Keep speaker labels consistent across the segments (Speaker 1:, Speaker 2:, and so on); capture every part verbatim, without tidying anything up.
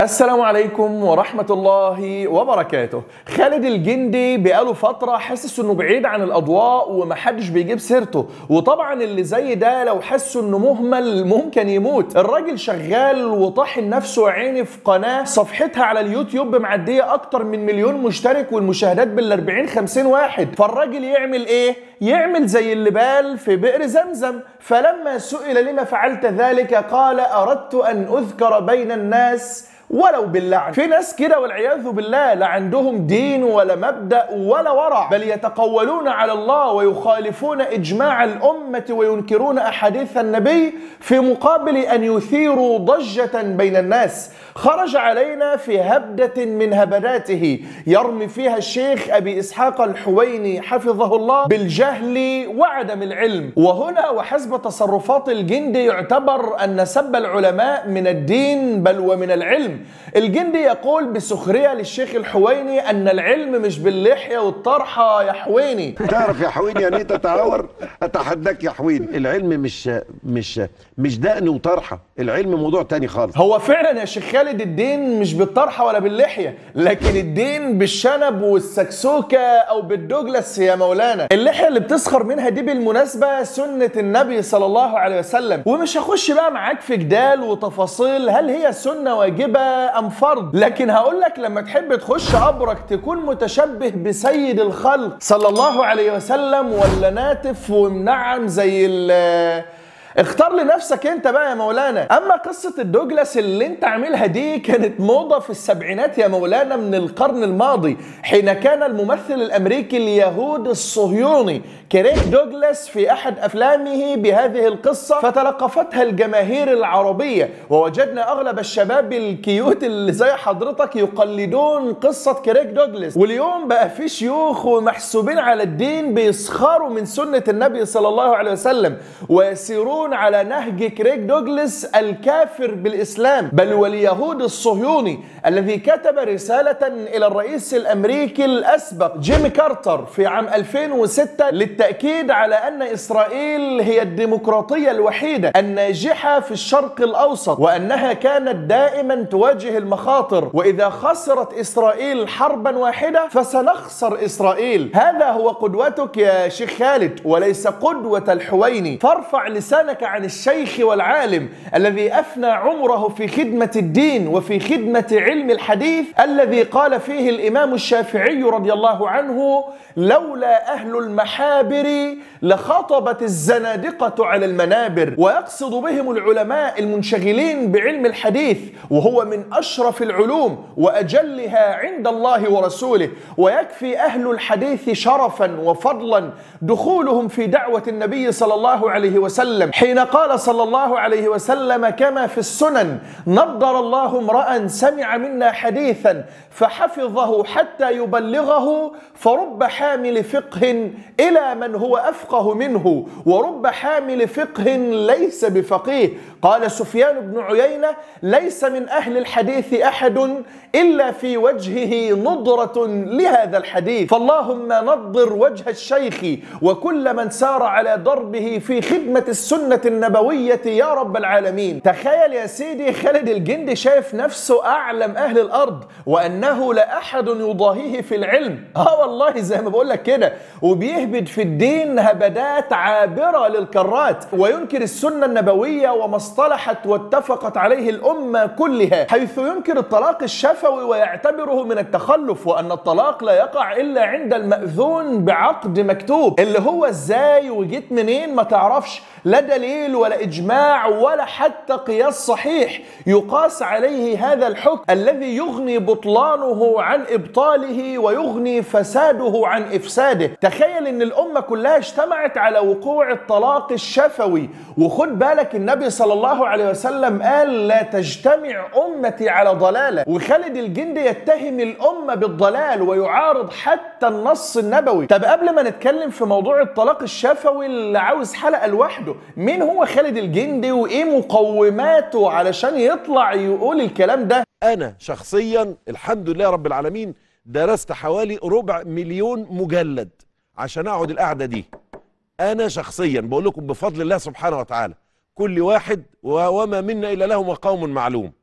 Speaker 1: السلام عليكم ورحمة الله وبركاته. خالد الجندي بقاله فترة حاسس انه بعيد عن الاضواء ومحدش بيجيب سيرته، وطبعا اللي زي ده لو حسوا انه مهمل ممكن يموت. الراجل شغال وطاحن نفسه عيني في قناة صفحتها على اليوتيوب معدية اكتر من مليون مشترك والمشاهدات بالاربعين خمسين واحد. فالراجل يعمل ايه؟ يعمل زي اللي بال في بئر زمزم. فلما سئل لما فعلت ذلك قال اردت ان اذكر بين الناس ولو باللعن. في ناس كده والعياذ بالله لا عندهم دين ولا مبدأ ولا ورع، بل يتقولون على الله ويخالفون إجماع الأمة وينكرون أحاديث النبي في مقابل أن يثيروا ضجة بين الناس. خرج علينا في هبدة من هبداته يرمي فيها الشيخ أبي إسحاق الحويني حفظه الله بالجهل وعدم العلم. وهنا وحسب تصرفات الجندي يعتبر أن سب العلماء من الدين بل ومن العلم. الجندي يقول بسخرية للشيخ الحويني أن العلم مش باللحية والطرحة يا حويني.
Speaker 2: تعرف يا حويني يعني انت تتعور؟ اتحداك يا حويني. العلم مش مش مش دقن وطرحة، العلم موضوع تاني خالص.
Speaker 1: هو فعلا يا شيخ خالد الدين مش بالطرحة ولا باللحية، لكن الدين بالشنب والسكسوكة أو بالدوجلاس يا مولانا. اللحية اللي بتسخر منها دي بالمناسبة سنة النبي صلى الله عليه وسلم، ومش هخش بقى معاك في جدال وتفاصيل هل هي سنة واجبة أم فرض، لكن هقول لك لما تحب تخش قبرك تكون متشبه بسيد الخلق صلى الله عليه وسلم ولا ناتف ومنعم زي ال اختار لنفسك انت بقى يا مولانا. اما قصة الدوجلاس اللي انت عاملها دي كانت موضة في السبعينات يا مولانا من القرن الماضي، حين كان الممثل الامريكي اليهودي الصهيوني كريك دوجلاس في احد افلامه بهذه القصة فتلقفتها الجماهير العربية، ووجدنا اغلب الشباب الكيوت اللي زي حضرتك يقلدون قصة كريك دوجلاس. واليوم بقى في شيوخ ومحسوبين على الدين بيسخروا من سنة النبي صلى الله عليه وسلم ويسيرون على نهج كريك دوجلاس الكافر بالإسلام، بل واليهود الصهيوني الذي كتب رسالة إلى الرئيس الأمريكي الأسبق جيمي كارتر في عام ألفين وستة للتأكيد على أن إسرائيل هي الديمقراطية الوحيدة الناجحة في الشرق الأوسط، وأنها كانت دائما تواجه المخاطر، وإذا خسرت إسرائيل حربا واحدة فسنخسر إسرائيل. هذا هو قدوتك يا شيخ خالد وليس قدوة الحويني. فارفع لسانك عن الشيخ والعالم الذي أفنى عمره في خدمة الدين وفي خدمة علم الحديث، الذي قال فيه الإمام الشافعي رضي الله عنه لولا أهل المحابر لخطبت الزنادقة على المنابر، ويقصد بهم العلماء المنشغلين بعلم الحديث وهو من أشرف العلوم وأجلها عند الله ورسوله، ويكفي أهل الحديث شرفا وفضلا دخولهم في دعوة النبي صلى الله عليه وسلم حين قال صلى الله عليه وسلم كما في السنن نضر الله امرأ سمع منا حديثا فحفظه حتى يبلغه فرب حامل فقه إلى من هو أفقه منه ورب حامل فقه ليس بفقيه. قال سفيان بن عيينة ليس من أهل الحديث أحد إلا في وجهه نضرة لهذا الحديث، فاللهم نضر وجه الشيخ وكل من سار على دربه في خدمة السنة النبوية يا رب العالمين. تخيل يا سيدي خالد الجندي شايف نفسه أعلم أهل الأرض وأنه لا أحد يضاهيه في العلم، اه والله زي ما بقول لك كده، وبيهبد في الدين هبدات عابرة للكرات وينكر السنة النبوية وما اصطلحت واتفقت عليه الأمة كلها، حيث ينكر الطلاق الشفوي ويعتبره من التخلف، وأن الطلاق لا يقع إلا عند المأذون بعقد مكتوب. اللي هو ازاي وجيت منين ما تعرفش، لا دليل ولا إجماع ولا حتى قياس صحيح يقاس عليه هذا الحكم الذي يغني بطلانه عن إبطاله ويغني فساده عن إفساده. تخيل إن الأمة كلها اجتمعت على وقوع الطلاق الشفوي، وخد بالك النبي صلى الله عليه وسلم قال لا تجتمع أمتي على ضلالة، وخالد الجندي يتهم الأمة بالضلال ويعارض حتى النص النبوي. طب قبل ما نتكلم في موضوع الطلاق الشفوي اللي عاوز حلقة لوحده، مين هو خالد الجندي وإيه مقوماته علشان يطلع يقول الكلام ده؟
Speaker 2: أنا شخصيا الحمد لله رب العالمين درست حوالي ربع مليون مجلد عشان أقعد القعدة دي. أنا شخصيا بقول لكم بفضل الله سبحانه وتعالى كل واحد وما منا إلا له مقام معلوم.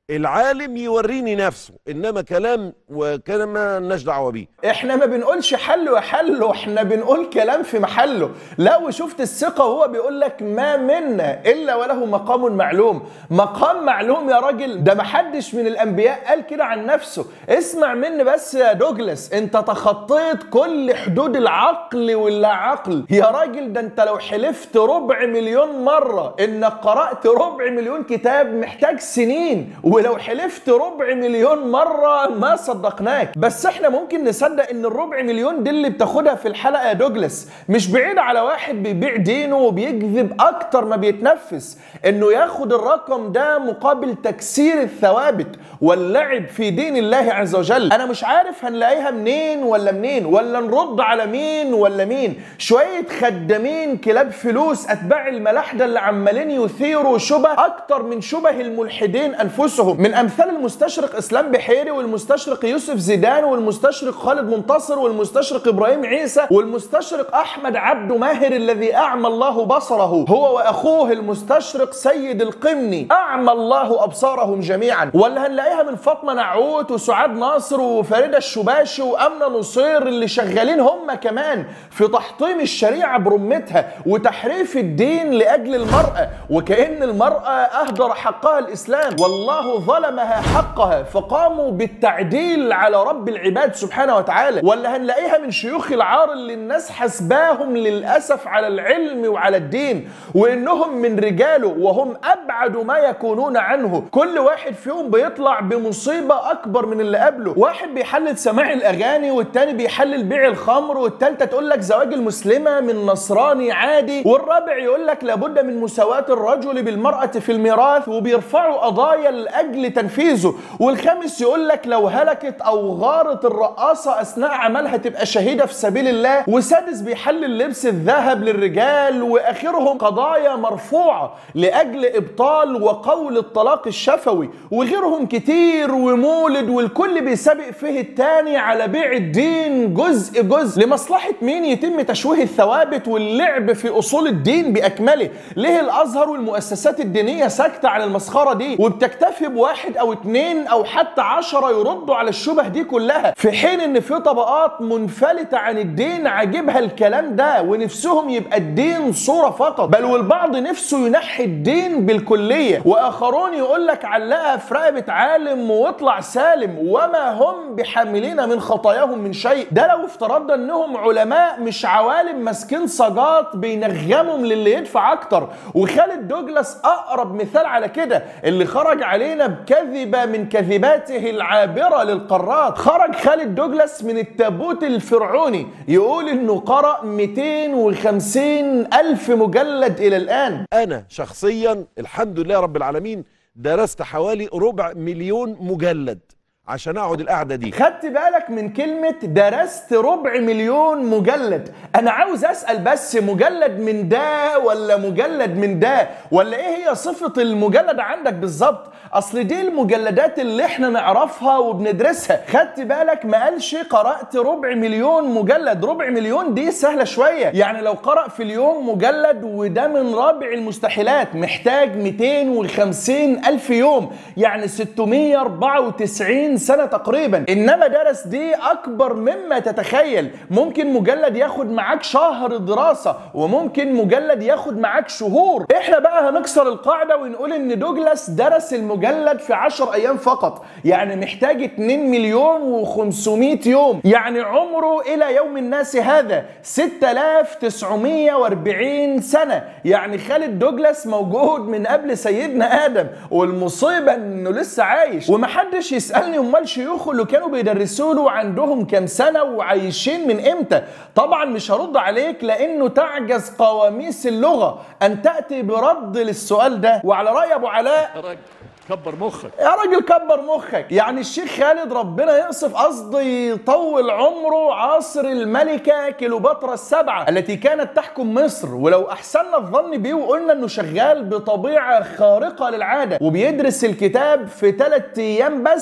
Speaker 2: العالم يوريني نفسه، انما كلام وكلام ما لناش دعوه بيه.
Speaker 1: احنا ما بنقولش حل وحله، احنا بنقول كلام في محله. لا وشفت الثقه وهو بيقول لك ما منا الا وله مقام معلوم. مقام معلوم يا راجل؟ ده ما حدش من الانبياء قال كده عن نفسه. اسمع مني بس يا دوجلاس، انت تخطيت كل حدود العقل واللا عقل يا راجل. ده انت لو حلفت ربع مليون مره انك قرات ربع مليون كتاب محتاج سنين، ولو حلفت ربع مليون مرة ما صدقناك. بس احنا ممكن نصدق ان الربع مليون دي اللي بتاخدها في الحلقة يا دوجلاس مش بعيد على واحد بيبيع دينه وبيكذب اكتر ما بيتنفس، انه ياخد الرقم ده مقابل تكسير الثوابت واللعب في دين الله عز وجل. انا مش عارف هنلاقيها منين ولا منين، ولا نرد على مين ولا مين. شوية خدامين كلاب فلوس اتباع الملاحدة اللي عمالين يثيروا شبه اكتر من شبه الملحدين انفسهم، من امثال المستشرق اسلام بحيري والمستشرق يوسف زيدان والمستشرق خالد منتصر والمستشرق ابراهيم عيسى والمستشرق احمد عبد ماهر الذي اعمى الله بصره، هو واخوه المستشرق سيد القمني اعمى الله ابصارهم جميعا. ولا هنلاقيها من فاطمه نعوت وسعاد ناصر وفريده الشباشي وامنه نصير اللي شغالين هم كمان في تحطيم الشريعه برمتها وتحريف الدين لاجل المراه، وكأن المراه اهدر حقها الاسلام والله ظلمها حقها فقاموا بالتعديل على رب العباد سبحانه وتعالى. ولا هنلاقيها من شيوخ العار اللي الناس حسباهم للأسف على العلم وعلى الدين وإنهم من رجاله وهم أبعد ما يكونون عنه. كل واحد فيهم بيطلع بمصيبة أكبر من اللي قبله. واحد بيحلل سماع الأغاني والتاني بيحلل بيع الخمر، والتالتة تقول لك زواج المسلمة من نصراني عادي، والرابع يقول لك لابد من مساواة الرجل بالمرأة في الميراث وبيرفعوا قضايا لأجل تنفيذه، والخامس يقول لك لو هلكت أو غارت الرقاصة أثناء عملها تبقى شهيدة في سبيل الله، وسادس بيحلل لبس الذهب للرجال، وآخرهم قضايا مرفوعة لأجل إبطال وقول الطلاق الشفوي، وغيرهم كتير ومولد، والكل بيسابق فيه التاني على بيع الدين جزء جزء. لمصلحة مين يتم تشويه الثوابت واللعب في أصول الدين بأكمله؟ ليه الأزهر والمؤسسات الدينية ساكتة على المسخرة دي وبتكتفي بواحد أو اتنين أو حتى عشرة يردوا على الشبه دي كلها، في حين إن في طبقات منفلتة عن الدين عاجبها الكلام ده ونفسهم يبقى الدين صورة فقط، بل والبعض نفسه ينحي الدين بالكلية، وآخرون يقول لك علقها في رقبة عالم واطلع سالم وما هم بحاملين من خطاياهم من شيء. ده لو افترضنا إنهم علماء مش عوالم ماسكين صاجات بينغمهم للي يدفع أكتر. وخالد دوجلاس أقرب مثال على كده، اللي خرج علينا بكذبة من كذباته العابرة للقارات. خرج خالد دوجلاس من التابوت الفرعوني يقول إنه قرأ مئتين وخمسين ألف مجلد إلى الآن.
Speaker 2: أنا شخصيا الحمد لله رب العالمين درست حوالي ربع مليون مجلد عشان اقعد القعده دي.
Speaker 1: خدت بالك من كلمه درست ربع مليون مجلد؟ انا عاوز اسال بس، مجلد من ده ولا مجلد من ده، ولا ايه هي صفه المجلد عندك بالظبط؟ اصل دي المجلدات اللي احنا نعرفها وبندرسها. خدت بالك ما قالش قرات ربع مليون مجلد. ربع مليون دي سهله شويه، يعني لو قرأ في اليوم مجلد وده من رابع المستحيلات محتاج مئتين وخمسين ألف يوم، يعني ستمئة وأربعة وتسعين سنة تقريبا. انما درس دي اكبر مما تتخيل. ممكن مجلد ياخد معاك شهر دراسة وممكن مجلد ياخد معاك شهور. احنا بقى هنكسر القاعدة ونقول ان دوجلاس درس المجلد في عشر ايام فقط، يعني محتاج اتنين مليون وخمسمئة يوم، يعني عمره الى يوم الناس هذا ستة آلاف وتسعمئة وأربعين سنة. يعني خالد دوجلاس موجود من قبل سيدنا ادم، والمصيبة انه لسه عايش. ومحدش يسألني امال شيوخه اللي كانوا بيدرسوا له عندهم كام سنه وعايشين من امتى؟ طبعا مش هرد عليك لانه تعجز قواميس اللغه ان تاتي برد للسؤال ده. وعلى راي ابو علاء،
Speaker 3: يا راجل كبر مخك
Speaker 1: يا راجل كبر مخك. يعني الشيخ خالد ربنا يقصف، قصدي يطول عمره، عصر الملكه كليوباترا السبعه التي كانت تحكم مصر، ولو احسننا الظن بيه وقلنا انه شغال بطبيعه خارقه للعاده وبيدرس الكتاب في ثلاث ايام بس،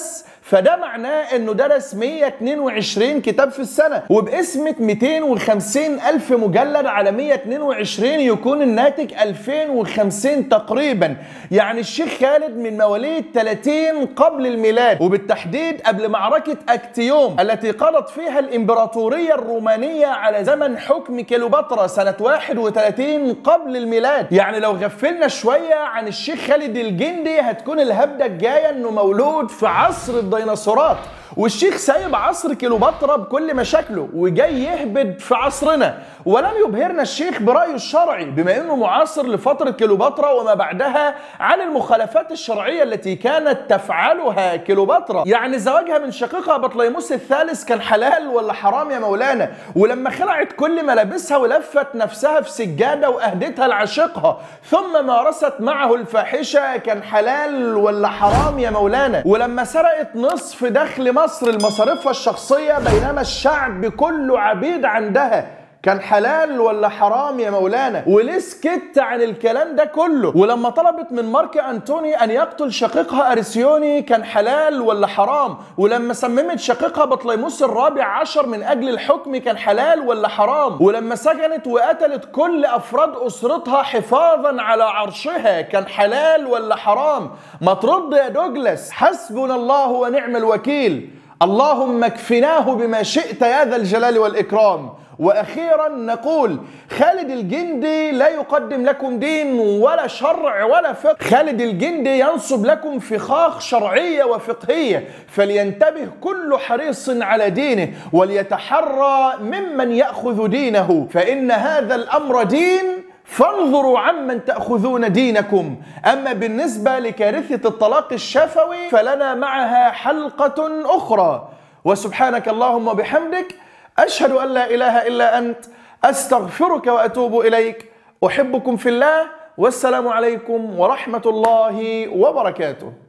Speaker 1: فده معناه انه درس مية واتنين وعشرين كتاب في السنة، وبقسمة مئتين وخمسين ألف مجلد على مية واتنين وعشرين يكون الناتج ألفين وخمسين تقريبا. يعني الشيخ خالد من مواليد ثلاثين قبل الميلاد، وبالتحديد قبل معركة أكتيوم التي قضت فيها الإمبراطورية الرومانية على زمن حكم كليوباترا سنة واحد وثلاثين قبل الميلاد. يعني لو غفلنا شوية عن الشيخ خالد الجندي هتكون الهبدة الجاية انه مولود في عصر الديناصورات، والشيخ سايب عصر كليوباترا بكل مشاكله وجاي يهبد في عصرنا. ولم يبهرنا الشيخ برأيه الشرعي بما انه معاصر لفترة كليوباترا وما بعدها عن المخالفات الشرعية التي كانت تفعلها كليوباترا. يعني زواجها من شقيقها بطليموس الثالث كان حلال ولا حرام يا مولانا؟ ولما خلعت كل ملابسها ولفت نفسها في سجادة واهدتها لعشيقها ثم مارست معه الفاحشة كان حلال ولا حرام يا مولانا؟ ولما سرقت نصف دخل مصر لمصاريفها الشخصية بينما الشعب كله عبيد عندها كان حلال ولا حرام يا مولانا؟ وليه سكت عن الكلام ده كله؟ ولما طلبت من مارك أنتوني أن يقتل شقيقها أرسيوني كان حلال ولا حرام؟ ولما سممت شقيقها بطليموس الرابع عشر من أجل الحكم كان حلال ولا حرام؟ ولما سجنت وقتلت كل أفراد أسرتها حفاظا على عرشها كان حلال ولا حرام؟ ما ترد يا دوجلاس. حسبنا الله ونعم الوكيل، اللهم اكفناه بما شئت يا ذا الجلال والإكرام. وأخيرا نقول خالد الجندي لا يقدم لكم دين ولا شرع ولا فقه، خالد الجندي ينصب لكم فخاخ شرعية وفقهية، فلينتبه كل حريص على دينه وليتحرى ممن يأخذ دينه، فإن هذا الأمر دين فانظروا عمن تأخذون دينكم. أما بالنسبة لكارثة الطلاق الشفوي فلنا معها حلقة أخرى. وسبحانك اللهم وبحمدك أشهد أن لا إله إلا أنت أستغفرك وأتوب إليك. أحبكم في الله، والسلام عليكم ورحمة الله وبركاته.